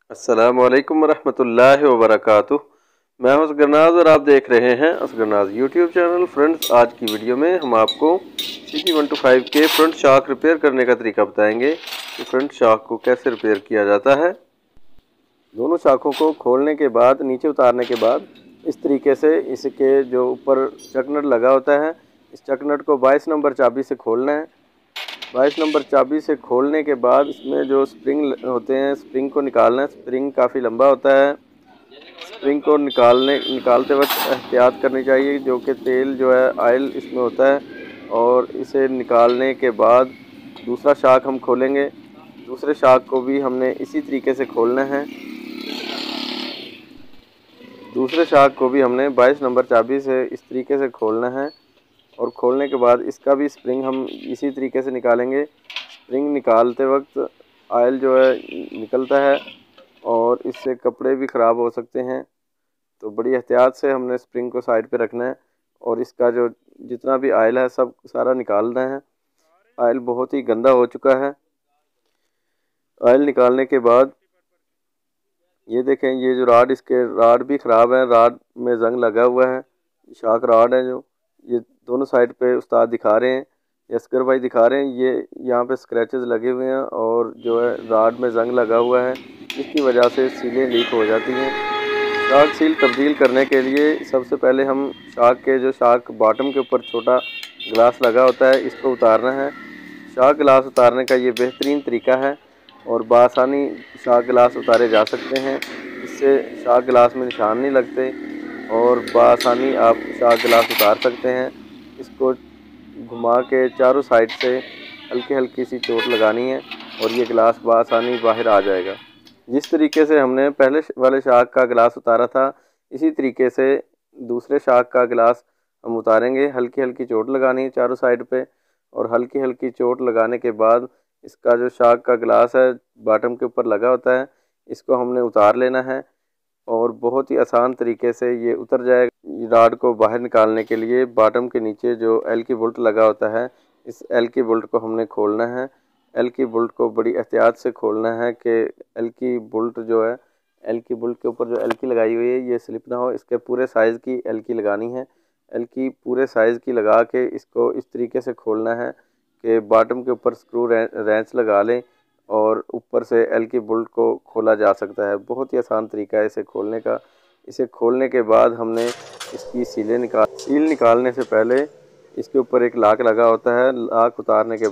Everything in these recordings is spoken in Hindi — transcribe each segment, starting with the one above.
अस्सलामुअलैकुम वरहमतुल्लाहि वबरकातुह। मैं हूं असगरनाज और आप देख रहे हैं असगरनाज यूट्यूब चैनल। फ्रेंड्स, आज की वीडियो में हम आपको CT125 के फ्रंट शॉक रिपेयर करने का तरीका बताएंगे कि फ्रंट शॉक को कैसे रिपेयर किया जाता है। दोनों शाखों को खोलने के बाद, नीचे उतारने के बाद इस तरीके से इसके जो ऊपर चकनट लगा होता है, इस चकनट को 22 नंबर चाबी से खोलना है। 22 नंबर चाबी से खोलने के बाद इसमें जो स्प्रिंग होते हैं, स्प्रिंग को निकालना है। स्प्रिंग काफ़ी लंबा होता है। स्प्रिंग को निकालते वक्त एहतियात करनी चाहिए, जो कि तेल जो है ऑयल इसमें होता है। और इसे निकालने के बाद दूसरा शाक हम खोलेंगे। दूसरे शाक को भी हमने इसी तरीके से खोलना है। दूसरे शाक को भी हमने 22 नंबर चाबी से इस तरीके से खोलना है। और खोलने के बाद इसका भी स्प्रिंग हम इसी तरीके से निकालेंगे। स्प्रिंग निकालते वक्त ऑयल जो है निकलता है और इससे कपड़े भी ख़राब हो सकते हैं, तो बड़ी एहतियात से हमने स्प्रिंग को साइड पे रखना है। और इसका जो जितना भी ऑयल है सब सारा निकालना है। ऑयल बहुत ही गंदा हो चुका है। ऑयल निकालने के बाद ये देखें, ये जो इसके राड भी ख़राब है, राड में जंग लगा हुआ है। शाक राड है जो ये दोनों साइड पे उस्ताद दिखा रहे हैं, असगर भाई दिखा रहे हैं। ये यहाँ पे स्क्रैचेस लगे हुए हैं और जो है राड में जंग लगा हुआ है, इसकी वजह से सीलें लीक हो जाती हैं। शाक सील तब्दील करने के लिए सबसे पहले हम शाक बॉटम के ऊपर छोटा गिलास लगा होता है, इसको उतारना है। शाक गिलास उतारने का ये बेहतरीन तरीका है और बआसानी शाक गिलास उतारे जा सकते हैं। इससे शाक गिलास में निशान नहीं लगते और बआसानी आप शाक गिलास उतार सकते हैं। इसको घुमा के चारों साइड से हल्की हल्की सी चोट लगानी है और ये गिलास बआसानी बाहर आ जाएगा। जिस तरीके से हमने पहले वाले शाक का गिलास उतारा था, इसी तरीके से दूसरे शाक का गिलास हम उतारेंगे। हल्की हल्की चोट लगानी है चारों साइड पे और हल्की हल्की चोट लगाने के बाद इसका जो शाक का गिलास है बॉटम के ऊपर लगा होता है, इसको हमने उतार लेना है और बहुत ही आसान तरीके से ये उतर जाएगा। राड को बाहर निकालने के लिए बॉटम के नीचे जो एल की बोल्ट लगा होता है, इस एल की बोल्ट को हमने खोलना है। एल की बोल्ट को बड़ी एहतियात से खोलना है कि एल की बोल्ट जो है, एल की बोल्ट के ऊपर जो एल की लगाई हुई है ये स्लिप ना हो। इसके पूरे साइज़ की एल की लगानी है। एल की पूरे साइज़ की लगा के इसको इस तरीके से खोलना है कि बॉटम के ऊपर स्क्रू रेंच लगा लें और ऊपर से एल की बोल्ट को खोला जा सकता है। बहुत ही आसान तरीका है इसे खोलने का। इसे खोलने के बाद हमने इसकी सील निकालने से पहले इसके ऊपर एक लाक लगा होता है। लाक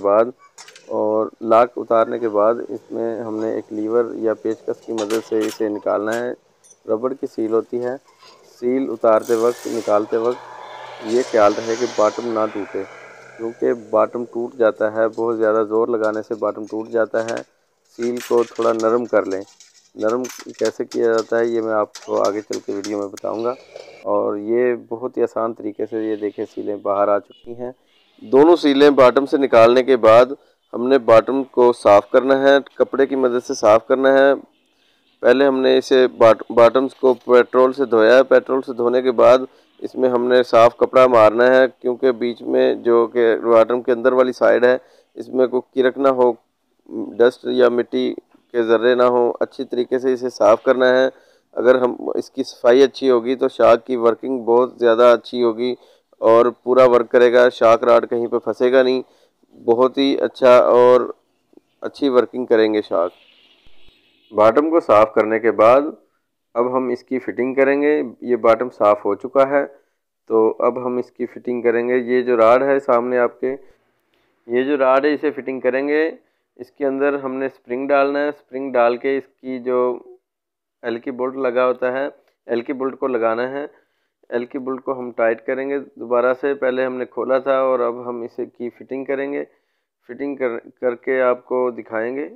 उतारने के बाद इसमें हमने एक लीवर या पेचकस की मदद से इसे निकालना है। रबड़ की सील होती है। सील उतारते वक्त, निकालते वक्त ये ख्याल रहे कि बॉटम ना टूटे, क्योंकि बॉटम टूट जाता है, बहुत ज़्यादा ज़ोर लगाने से बॉटम टूट जाता है। सील को थोड़ा नरम कर लें। नरम कैसे किया जाता है ये मैं आपको आगे चल के वीडियो में बताऊंगा। और ये बहुत ही आसान तरीके से, ये देखें, सीलें बाहर आ चुकी हैं। दोनों सीलें बॉटम से निकालने के बाद हमने बॉटम को साफ़ करना है, कपड़े की मदद से साफ़ करना है। पहले हमने इसे बॉटम्स को पेट्रोल से धोया है। पेट्रोल से धोने के बाद इसमें हमने साफ़ कपड़ा मारना है, क्योंकि बीच में जो कि बॉटम के अंदर वाली साइड है, इसमें कोई किरक ना हो, डस्ट या मिट्टी के ज़र्रे ना हो। अच्छी तरीके से इसे साफ़ करना है। अगर हम इसकी सफाई अच्छी होगी तो शाक की वर्किंग बहुत ज़्यादा अच्छी होगी और पूरा वर्क करेगा। शाक राड कहीं पे फंसेगा नहीं। बहुत ही अच्छा और अच्छी वर्किंग करेंगे शाक। बॉटम को साफ़ करने के बाद अब हम इसकी फ़िटिंग करेंगे। ये बॉटम साफ़ हो चुका है, तो अब हम इसकी फ़िटिंग करेंगे। ये जो राड है सामने आपके, ये जो राड है इसे फ़िटिंग करेंगे। इसके अंदर हमने स्प्रिंग डालना है। स्प्रिंग डाल के इसकी जो एल की बोल्ट लगा होता है, एल की बोल्ट को लगाना है। एल की बोल्ट को हम टाइट करेंगे दोबारा से। पहले हमने खोला था और अब हम इसे की फ़िटिंग करेंगे। फ़िटिंग करके आपको दिखाएंगे।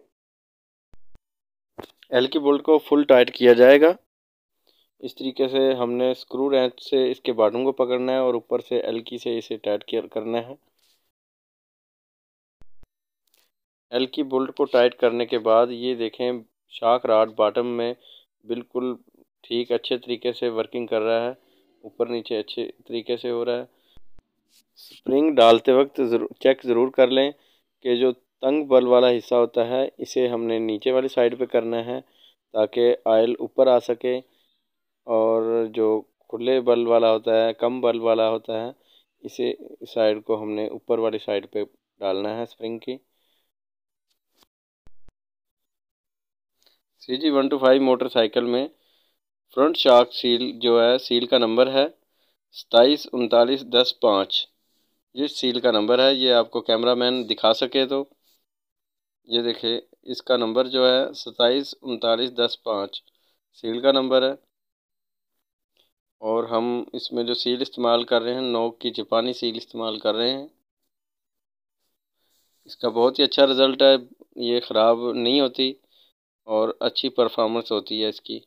एल की बोल्ट को फुल टाइट किया जाएगा। इस तरीके से हमने स्क्रू रेंच से इसके बॉटम को पकड़ना है और ऊपर से एल की से इसे टाइट करना है। एल की बोल्ट को टाइट करने के बाद ये देखें, शाक राड बॉटम में बिल्कुल ठीक अच्छे तरीके से वर्किंग कर रहा है, ऊपर नीचे अच्छे तरीके से हो रहा है। स्प्रिंग डालते वक्त चेक ज़रूर कर लें कि जो तंग बल वाला हिस्सा होता है इसे हमने नीचे वाली साइड पे करना है ताकि ऑयल ऊपर आ सके। और जो खुले बल्ब वाला होता है, कम बल्ब वाला होता है, इसे साइड को हमने ऊपर वाली साइड पे डालना है स्प्रिंग की। CG125 मोटरसाइकिल में फ्रंट शॉक सील जो है, सील का नंबर है 273910-5। ये सील का नंबर है, ये आपको कैमरामैन दिखा सके तो ये देखिए, इसका नंबर जो है 273910-5 सील का नंबर है। और हम इसमें जो सील इस्तेमाल कर रहे हैं, नोक की जापानी सील इस्तेमाल कर रहे हैं। इसका बहुत ही अच्छा रिज़ल्ट है, ये ख़राब नहीं होती और अच्छी परफॉर्मेंस होती है इसकी।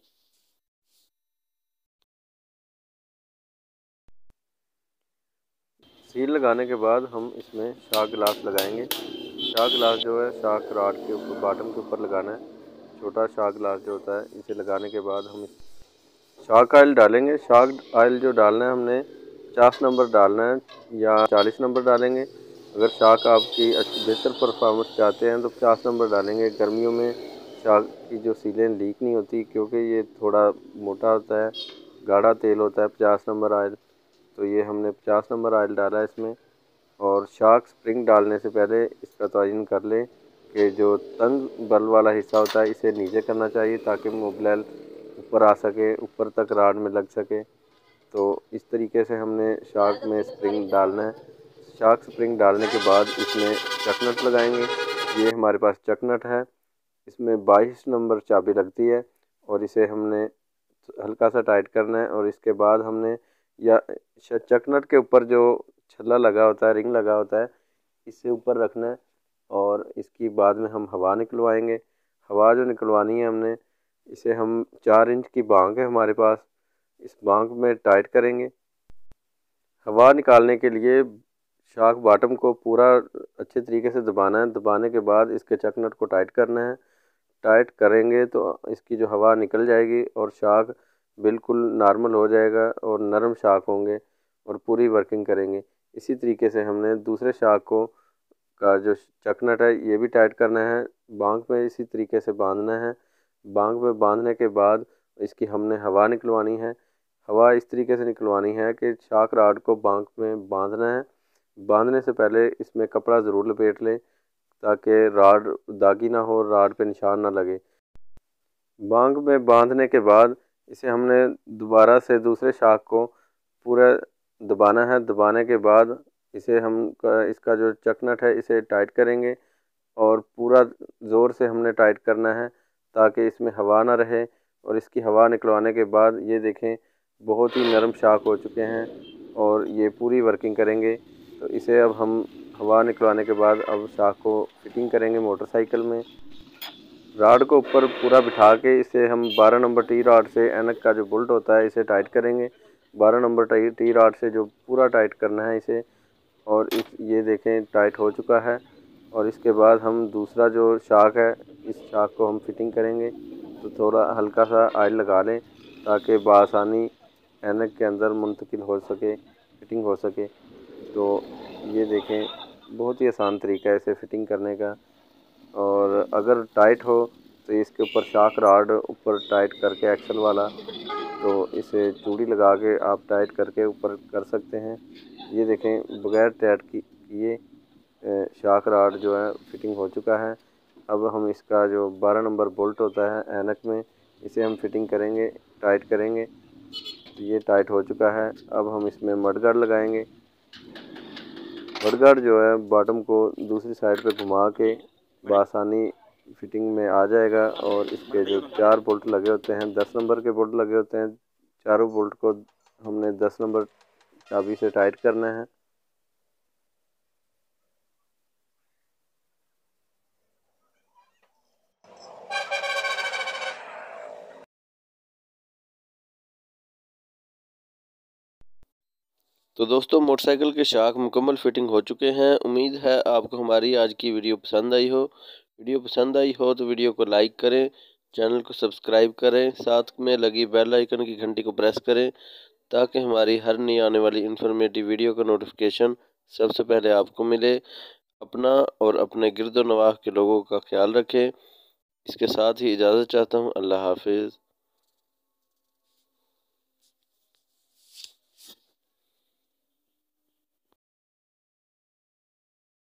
सील लगाने के बाद हम इसमें शॉक ग्लास लगाएंगे। शॉक ग्लास जो है शॉक रॉड के ऊपर, बॉटम के ऊपर लगाना है। छोटा शॉक ग्लास जो होता है, इसे लगाने के बाद हम शॉक ऑयल डालेंगे। शॉक ऑयल जो डालना है हमने 50 नंबर डालना है या 40 नंबर डालेंगे। अगर शॉक आपकी अच्छी बेहतर परफॉर्मेंस चाहते हैं तो 50 नंबर डालेंगे। गर्मियों में शॉक की जो सीलें लीक नहीं होती, क्योंकि ये थोड़ा मोटा होता है, गाढ़ा तेल होता है 50 नंबर ऑयल। तो ये हमने 50 नंबर ऑयल डाला है इसमें। और शॉक स्प्रिंग डालने से पहले इसका तयन कर लें कि जो तंग बल वाला हिस्सा होता है इसे नीचे करना चाहिए, ताकि मोबिल ऊपर आ सके, ऊपर तक रॉड में लग सके। तो इस तरीके से हमने शॉक में स्प्रिंग डालना है। शॉक स्प्रिंग डालने के बाद इसमें चक नट लगाएंगे। ये हमारे पास चक नट है, इसमें 22 नंबर चाबी लगती है और इसे हमने हल्का सा टाइट करना है। और इसके बाद हमने या चक नट के ऊपर जो छल्ला लगा होता है, रिंग लगा होता है, इसे ऊपर रखना है। और इसकी बाद में हम हवा निकलवाएंगे। हवा जो निकलवानी है हमने, इसे हम 4 इंच की बांग है हमारे पास, इस बांग में टाइट करेंगे। हवा निकालने के लिए शॉक बॉटम को पूरा अच्छे तरीके से दबाना है। दबाने के बाद इसके चक नट को टाइट करना है। टाइट करेंगे तो इसकी जो हवा निकल जाएगी और शॉक बिल्कुल नॉर्मल हो जाएगा और नरम शॉक होंगे और पूरी वर्किंग करेंगे। इसी तरीके से हमने दूसरे शॉक को का जो चक नट है ये भी टाइट करना है। बांग पे इसी तरीके से बांधना है। बांग पे बांधने के बाद इसकी हमने हवा निकलवानी है। हवा इस तरीके से निकलवानी है कि शॉक रॉड को बांग में बांधना है। बांधने से पहले इसमें कपड़ा ज़रूर लपेट लें, ताकि रॉड दागी ना हो, रॉड पे निशान ना लगे। बांग में बांधने के बाद इसे हमने दोबारा से दूसरे शाख को पूरा दबाना है। दबाने के बाद इसे हम इसका जो चक नट है इसे टाइट करेंगे और पूरा ज़ोर से हमने टाइट करना है, ताकि इसमें हवा ना रहे। और इसकी हवा निकलवाने के बाद ये देखें, बहुत ही नरम शाख हो चुके हैं और ये पूरी वर्किंग करेंगे। तो इसे अब हम हवा निकलवाने के बाद अब शाख को फिटिंग करेंगे मोटरसाइकिल में। रॉड को ऊपर पूरा बिठा के इसे हम 12 नंबर टी रॉड से ऐनक का जो बोल्ट होता है इसे टाइट करेंगे। 12 नंबर टी रॉड से जो पूरा टाइट करना है इसे। और ये देखें टाइट हो चुका है। और इसके बाद हम दूसरा जो शाक है, इस शाक को हम फिटिंग करेंगे। तो थोड़ा हल्का सा ऑयल लगा लें, ताकि बआसानी ऐनक के अंदर मुंतकिल हो सके, फिटिंग हो सके। तो ये देखें, बहुत ही आसान तरीका है इसे फिटिंग करने का। और अगर टाइट हो तो इसके ऊपर शाक रॉड ऊपर टाइट करके एक्सल वाला, तो इसे चूड़ी लगा के आप टाइट करके ऊपर कर सकते हैं। ये देखें, बगैर टाइट किए शाक रॉड जो है फिटिंग हो चुका है। अब हम इसका जो 12 नंबर बोल्ट होता है ऐनक में, इसे हम फिटिंग करेंगे, टाइट करेंगे। ये टाइट हो चुका है। अब हम इसमें मडगार्ड लगाएंगे। मडगार्ड जो है बॉटम को दूसरी साइड पे घुमा के बआसानी फिटिंग में आ जाएगा। और इसके जो 4 बोल्ट लगे होते हैं, 10 नंबर के बोल्ट लगे होते हैं, चारों बोल्ट को हमने 10 नंबर चाबी से टाइट करना है। तो दोस्तों, मोटरसाइकिल के शाक मुकम्मल फिटिंग हो चुके हैं। उम्मीद है आपको हमारी आज की वीडियो पसंद आई हो। वीडियो पसंद आई हो तो वीडियो को लाइक करें, चैनल को सब्सक्राइब करें, साथ में लगी बेल आइकन की घंटी को प्रेस करें, ताकि हमारी हर नई आने वाली इन्फॉर्मेटिव वीडियो का नोटिफिकेशन सबसे पहले आपको मिले। अपना और अपने गिरदो नवाह के लोगों का ख्याल रखें। इसके साथ ही इजाज़त चाहता हूँ। अल्लाह हाफिज़।